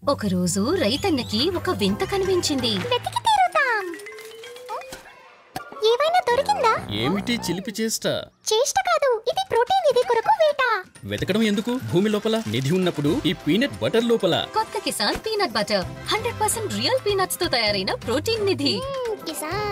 ఒకరోజు రైతన్నకి ఒక వింత కనిపించింది. వెతికి తీరుతాం. ఏమైనా దొరికిందా? ఏమిటి చిలిపి చేష్ట? చేష్ట కాదు, ఇది ప్రోటీన్ నిధి కొరకు వేట. వెతకడం ఎందుకు? భూమి లోపల నిధి ఉన్నప్పుడు ఈ పీనట్ బటర్ లోపల. కొత్త Kisan peanut butter 100% real peanuts తో తయారైన ప్రోటీన్ నిధి. కిసాన్